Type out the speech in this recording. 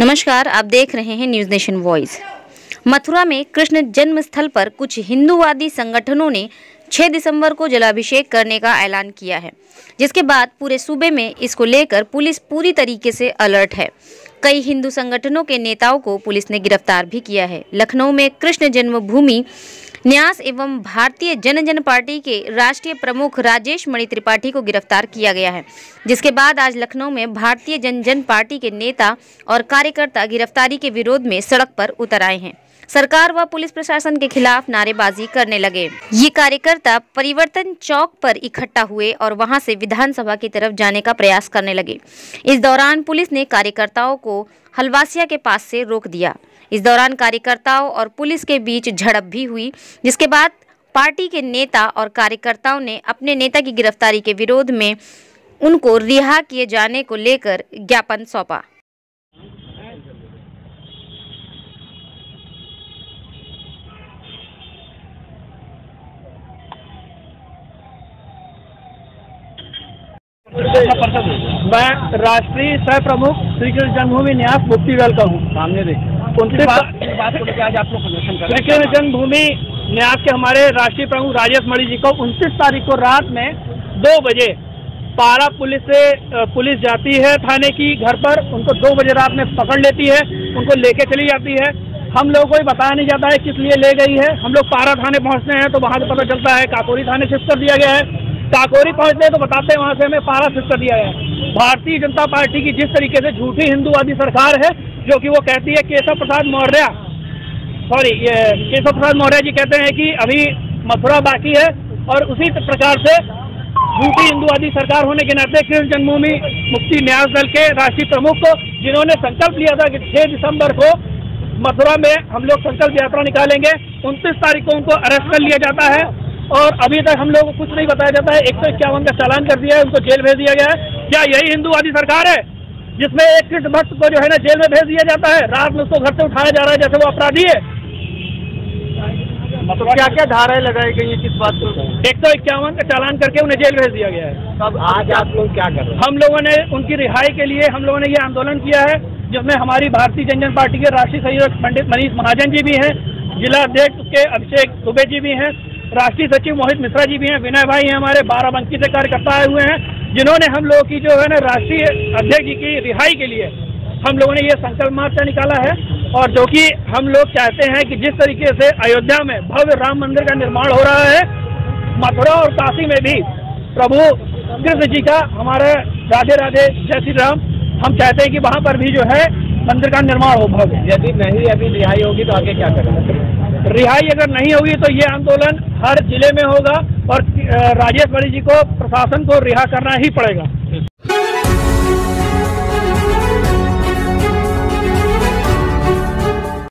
नमस्कार, आप देख रहे हैं न्यूज़ नेशन वॉइस। मथुरा में कृष्ण जन्म स्थल पर कुछ हिंदूवादी संगठनों ने 6 दिसंबर को जलाभिषेक करने का ऐलान किया है, जिसके बाद पूरे सूबे में इसको लेकर पुलिस पूरी तरीके से अलर्ट है। कई हिंदू संगठनों के नेताओं को पुलिस ने गिरफ्तार भी किया है। लखनऊ में कृष्ण जन्मभूमि न्यास एवं भारतीय जन पार्टी के राष्ट्रीय प्रमुख राजेश मणि त्रिपाठी को गिरफ्तार किया गया है, जिसके बाद आज लखनऊ में भारतीय जन पार्टी के नेता और कार्यकर्ता गिरफ्तारी के विरोध में सड़क पर उतर आए हैं। सरकार व पुलिस प्रशासन के खिलाफ नारेबाजी करने लगे। ये कार्यकर्ता परिवर्तन चौक पर इकट्ठा हुए और वहां से विधानसभा की तरफ जाने का प्रयास करने लगे। इस दौरान पुलिस ने कार्यकर्ताओं को हलवासिया के पास से रोक दिया। इस दौरान कार्यकर्ताओं और पुलिस के बीच झड़प भी हुई, जिसके बाद पार्टी के नेता और कार्यकर्ताओं ने अपने नेता की गिरफ्तारी के विरोध में उनको रिहा किए जाने को लेकर ज्ञापन सौंपा। मैं राष्ट्रीय सह प्रमुख श्री कृष्ण जन्मभूमि न्यास मुफ्ती वेल का हूँ। सामने देख 29 आज आप लोग श्री कृष्ण जन्मभूमि न्यास के हमारे राष्ट्रीय प्रमुख राजेश मणि जी को 29 तारीख को रात में 2 बजे पारा पुलिस जाती है थाने की घर पर। उनको 2 बजे रात में पकड़ लेती है, उनको लेके चली जाती है। हम लोगों को ही बताया नहीं जाता है किस लिए ले गई है। हम लोग पारा थाने पहुँचते हैं तो वहाँ से पता चलता है काकोरी थाने शिफ्ट कर दिया गया है। काकोरी पहुंचते हैं तो बताते हैं वहां से हमें पारा शिफ्ट कर दिया है। भारतीय जनता पार्टी की जिस तरीके से झूठी हिंदूवादी सरकार है, जो कि वो कहती है केशव प्रसाद मौर्य जी कहते हैं कि अभी मथुरा बाकी है, और उसी प्रकार से झूठी हिंदूवादी सरकार होने के नाते कृष्ण जन्मभूमि मुक्ति न्यास दल के राष्ट्रीय प्रमुख को, जिन्होंने संकल्प लिया था कि 6 दिसंबर को मथुरा में हम लोग संकल्प यात्रा निकालेंगे, 29 तारीख को उनको अरेस्ट कर लिया जाता है और अभी तक हम लोगों को कुछ नहीं बताया जाता है। 151 का चालान कर दिया है, उनको जेल भेज दिया गया है। क्या यही हिंदूवादी सरकार है जिसमें एक कृष्ण भक्त को जो है ना जेल में भेज दिया जाता है, रात में उसको घर से उठाया जा रहा है जैसे वो अपराधी है? मतलब क्या क्या धाराएं लगाई गई है किस बात को? 151 का चालान करके उन्हें जेल भेज दिया गया है। तब आज आप लोग क्या कर रहे हैं? हम लोगों ने उनकी रिहाई के लिए हम लोगों ने ये आंदोलन किया है, जिसमें हमारी भारतीय जन पार्टी के राष्ट्रीय सहयोगी पंडित मनीष महाजन जी भी हैं, जिला अध्यक्ष के अभिषेक दुबे जी भी हैं, राष्ट्रीय सचिव मोहित मिश्रा जी भी हैं, विनय भाई हैं, हमारे बाराबंकी से कार्यकर्ता आए हुए हैं, जिन्होंने हम लोगों की जो है ना राष्ट्रीय अध्यक्ष जी की रिहाई के लिए हम लोगों ने ये संकल्प मार्च निकाला है। और जो कि हम लोग चाहते हैं कि जिस तरीके से अयोध्या में भव्य राम मंदिर का निर्माण हो रहा है, मथुरा और काशी में भी प्रभु कृष्ण जी का हमारे राधे राधे जय श्री राम, हम चाहते हैं कि वहाँ पर भी जो है मंदिर का निर्माण हो भव्य। यदि नहीं अभी रिहाई होगी तो आगे क्या करेंगे? रिहाई अगर नहीं होगी तो ये आंदोलन हर जिले में होगा और राजेश मणि जी को प्रशासन को रिहा करना ही पड़ेगा।